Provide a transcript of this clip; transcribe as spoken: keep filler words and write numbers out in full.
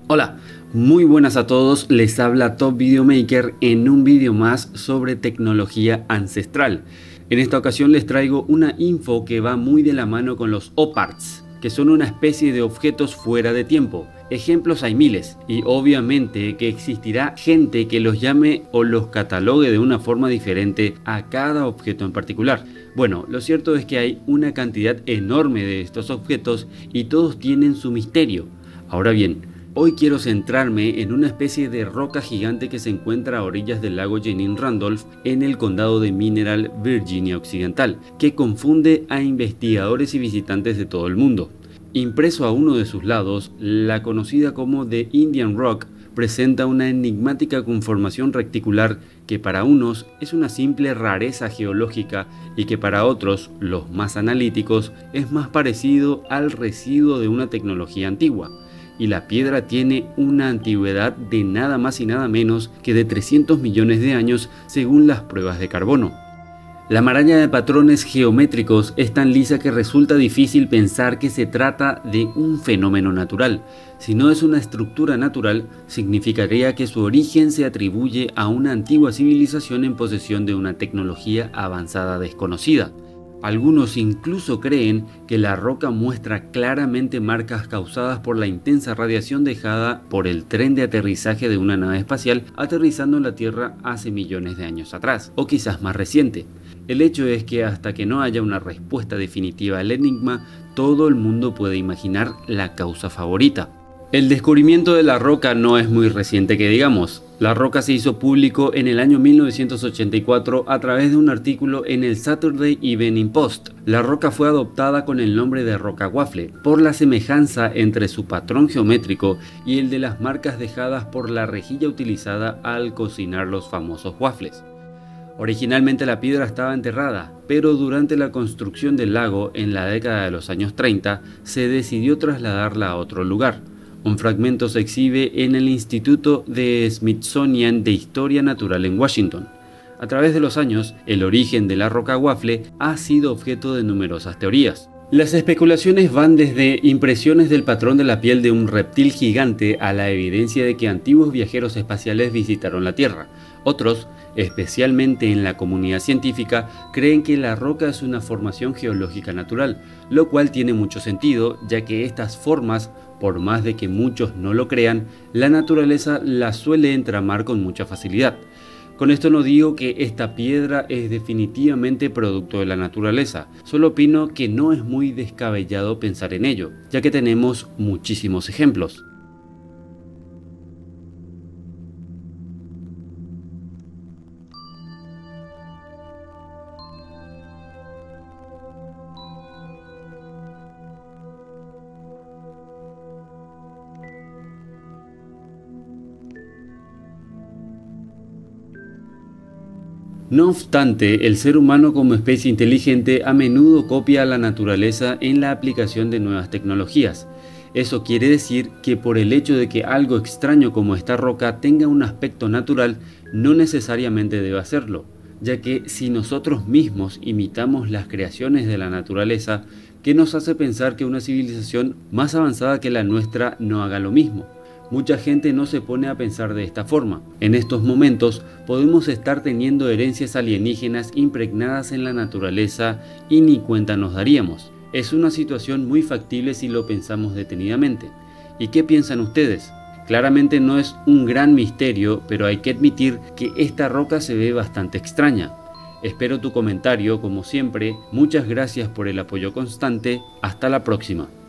Hola, muy buenas a todos, les habla Top Video Maker en un vídeo más sobre tecnología ancestral. En esta ocasión les traigo una info que va muy de la mano con los OPARTs, que son una especie de objetos fuera de tiempo. Ejemplos hay miles y obviamente que existirá gente que los llame o los catalogue de una forma diferente a cada objeto en particular. Bueno, lo cierto es que hay una cantidad enorme de estos objetos y todos tienen su misterio. Ahora bien, hoy quiero centrarme en una especie de roca gigante que se encuentra a orillas del lago Jenin Randolph en el condado de Mineral, Virginia Occidental, que confunde a investigadores y visitantes de todo el mundo. Impreso a uno de sus lados, la conocida como The Indian Rock presenta una enigmática conformación reticular que para unos es una simple rareza geológica y que para otros, los más analíticos, es más parecido al residuo de una tecnología antigua. Y la piedra tiene una antigüedad de nada más y nada menos que de trescientos millones de años según las pruebas de carbono. La maraña de patrones geométricos es tan lisa que resulta difícil pensar que se trata de un fenómeno natural. Si no es una estructura natural, significaría que su origen se atribuye a una antigua civilización en posesión de una tecnología avanzada desconocida. Algunos incluso creen que la roca muestra claramente marcas causadas por la intensa radiación dejada por el tren de aterrizaje de una nave espacial aterrizando en la Tierra hace millones de años atrás, o quizás más reciente. El hecho es que hasta que no haya una respuesta definitiva al enigma, todo el mundo puede imaginar la causa favorita. El descubrimiento de la roca no es muy reciente que digamos. La roca se hizo público en el año mil novecientos ochenta y cuatro a través de un artículo en el Saturday Evening Post. La roca fue adoptada con el nombre de roca waffle por la semejanza entre su patrón geométrico y el de las marcas dejadas por la rejilla utilizada al cocinar los famosos waffles. Originalmente la piedra estaba enterrada, pero durante la construcción del lago en la década de los años treinta se decidió trasladarla a otro lugar. Un fragmento se exhibe en el Instituto de Smithsonian de Historia Natural en Washington. A través de los años, el origen de la roca waffle ha sido objeto de numerosas teorías. Las especulaciones van desde impresiones del patrón de la piel de un reptil gigante a la evidencia de que antiguos viajeros espaciales visitaron la Tierra. Otros, especialmente en la comunidad científica, creen que la roca es una formación geológica natural, lo cual tiene mucho sentido, ya que estas formas, por más de que muchos no lo crean, la naturaleza las suele entramar con mucha facilidad. Con esto no digo que esta piedra es definitivamente producto de la naturaleza, solo opino que no es muy descabellado pensar en ello, ya que tenemos muchísimos ejemplos. No obstante, el ser humano como especie inteligente a menudo copia a la naturaleza en la aplicación de nuevas tecnologías. Eso quiere decir que por el hecho de que algo extraño como esta roca tenga un aspecto natural, no necesariamente debe hacerlo, ya que si nosotros mismos imitamos las creaciones de la naturaleza, ¿qué nos hace pensar que una civilización más avanzada que la nuestra no haga lo mismo? Mucha gente no se pone a pensar de esta forma. En estos momentos podemos estar teniendo herencias alienígenas impregnadas en la naturaleza y ni cuenta nos daríamos. Es una situación muy factible si lo pensamos detenidamente. ¿Y qué piensan ustedes? Claramente no es un gran misterio, pero hay que admitir que esta roca se ve bastante extraña. Espero tu comentario como siempre. Muchas gracias por el apoyo constante. Hasta la próxima.